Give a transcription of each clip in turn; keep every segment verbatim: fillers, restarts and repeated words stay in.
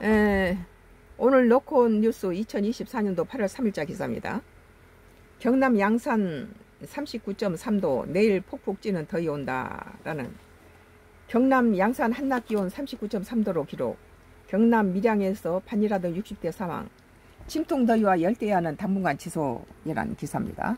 에, 오늘 놓고온 뉴스 이천이십사 년도 팔월 삼일자 기사입니다. 경남 양산 삼십구 점 삼 도 내일 폭풍 찌는 더위 온다 라는, 경남 양산 한낮 기온 삼십구 점 삼 도로 기록, 경남 밀양에서 반일하던 육십 대 사망, 침통 더위와 열대야는 당분간 지속이라는 기사입니다.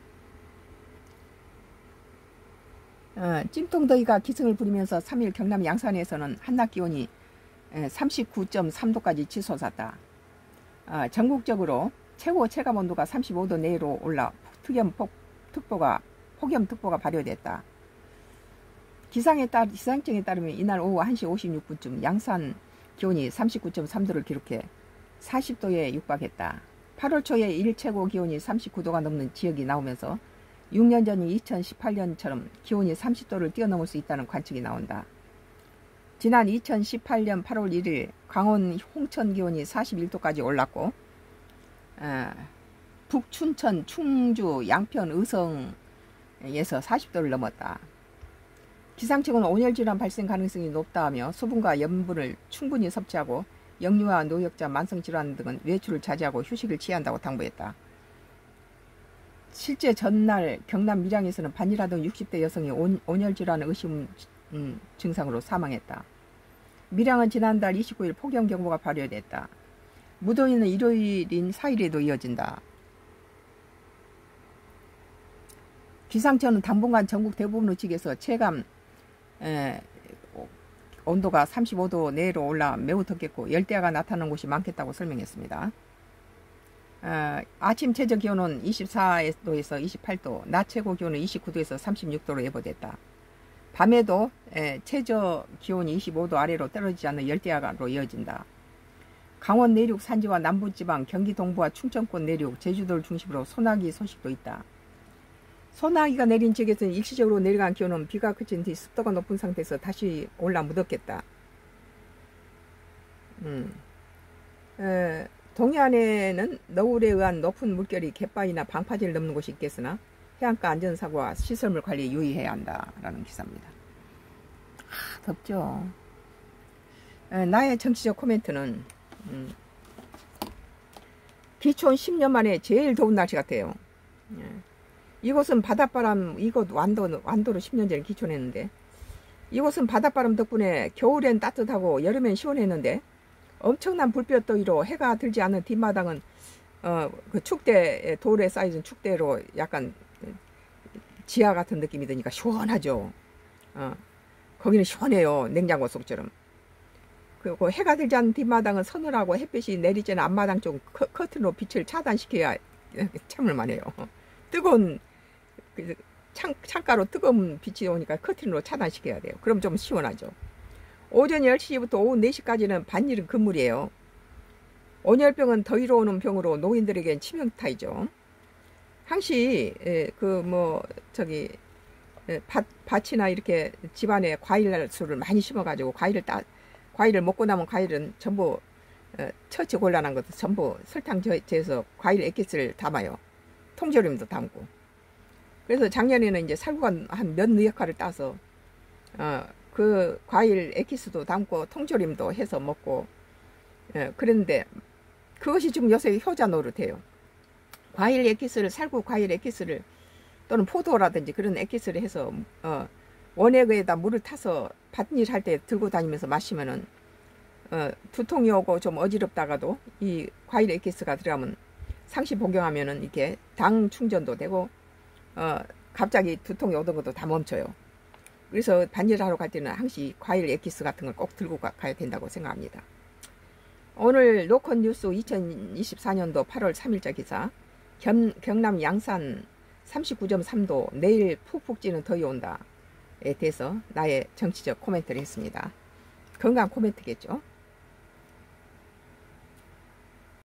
어, 찜통 더위가 기승을 부리면서 삼 일 경남 양산에서는 한낮 기온이 삼십구 점 삼 도까지 치솟았다. 어, 전국적으로 최고 체감 온도가 삼십오 도 내외로 올라 폭염특보가 폭염특보가 발효됐다. 기상에 따, 기상청에 따르면 이날 오후 한 시 오십육 분쯤 양산 기온이 삼십구 점 삼 도를 기록해 사십 도에 육박했다. 팔월 초에 일 최고 기온이 삼십구 도가 넘는 지역이 나오면서 육 년 전인 이천십팔 년처럼 기온이 삼십 도를 뛰어넘을 수 있다는 관측이 나온다. 지난 이천십팔 년 팔월 일일 강원 홍천 기온이 사십일 도까지 올랐고, 아, 북춘천, 충주, 양편, 의성에서 사십 도를 넘었다. 기상청은 온열질환 발생 가능성이 높다하며 수분과 염분을 충분히 섭취하고 역류와 노약자, 만성질환 등은 외출을 자제하고 휴식을 취한다고 당부했다. 실제 전날 경남 밀양에서는 반일하던 육십 대 여성이 온, 온열질환 의심 음, 증상으로 사망했다. 밀양은 지난달 이십구 일 폭염경보가 발효됐다. 무더위는 일요일인 사 일에도 이어진다. 기상청은 당분간 전국 대부분 지역에서 체감 에, 온도가 삼십오 도 내외로 올라 매우 덥겠고 열대야가 나타나는 곳이 많겠다고 설명했습니다. 어, 아침 최저 기온은 이십사 도에서 이십팔 도, 낮 최고 기온은 이십구 도에서 삼십육 도로 예보됐다. 밤에도 에, 최저 기온이 이십오 도 아래로 떨어지지 않는 열대야로 이어진다. 강원 내륙 산지와 남부지방, 경기 동부와 충청권 내륙, 제주도를 중심으로 소나기 소식도 있다. 소나기가 내린 지역에서는 일시적으로 내려간 기온은 비가 그친 뒤 습도가 높은 상태에서 다시 올라 무덥겠다. 음. 에, 동해안에는 너울에 의한 높은 물결이 갯바위나 방파제를 넘는 곳이 있겠으나 해안가 안전사고와 시설물 관리에 유의해야 한다라는 기사입니다. 아, 덥죠. 에, 나의 정치적 코멘트는 음, 기촌 십 년 만에 제일 더운 날씨 같아요. 예. 이곳은 바닷바람, 이곳 완도, 완도로 십 년 전에 기촌했는데, 이곳은 바닷바람 덕분에 겨울엔 따뜻하고 여름엔 시원했는데 엄청난 불볕 더위로 해가 들지 않는 뒷마당은 어, 그 축대, 돌에 쌓여진 축대로 약간 지하 같은 느낌이 드니까 시원하죠. 어, 거기는 시원해요. 냉장고 속처럼. 그리고 해가 들지 않는 뒷마당은 서늘하고 햇빛이 내리쬐는 앞마당 쪽 커, 커튼으로 빛을 차단시켜야 참을 만해요. 뜨거운 창, 창가로 뜨거운 빛이 오니까 커튼으로 차단시켜야 돼요. 그럼 좀 시원하죠. 오전 열 시부터 오후 네 시까지는 반일은 금물이에요. 온열병은 더위로 오는 병으로 노인들에겐 치명타이죠. 항시 그 뭐 저기 밭, 밭이나 이렇게 집안에 과일 수를 많이 심어가지고 과일을 따 과일을 먹고 남은 과일은 전부 처치 곤란한 것도 전부 설탕 제해서 과일 액기스를 담아요. 통조림도 담고. 그래서 작년에는 이제 살구가 한 몇 여카를 따서 어, 그 과일 액기스도 담고 통조림도 해서 먹고, 예, 그런데 그것이 지금 요새 효자 노릇해요. 과일 액기스를, 살구 과일 액기스를 또는 포도라든지 그런 액기스를 해서 어, 원액에다 물을 타서 밭일 할 때 들고 다니면서 마시면은 어, 두통이 오고 좀 어지럽다가도 이 과일 액기스가 들어가면 상시 복용하면은 이렇게 당 충전도 되고 어, 갑자기 두통이 오던 것도 다 멈춰요. 그래서 반일하러 갈 때는 항시 과일 액기스 같은 걸 꼭 들고 가, 가야 된다고 생각합니다. 오늘 로컬 뉴스 이천이십사 년도 팔월 삼일자 기사, 겸, 경남 양산 삼십구 점 삼 도 내일 푹푹 찌는 더위 온다에 대해서 나의 정치적 코멘트를 했습니다. 건강 코멘트겠죠.